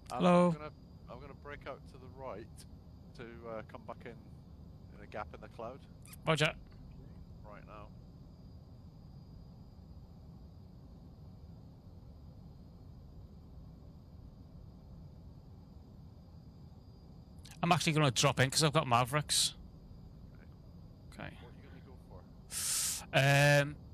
Hello. I'm gonna break out to the right to come back in a gap in the cloud. Roger. Right now. I'm actually going to drop in because I've got Mavericks. Okay. Okay. What are you gonna go for?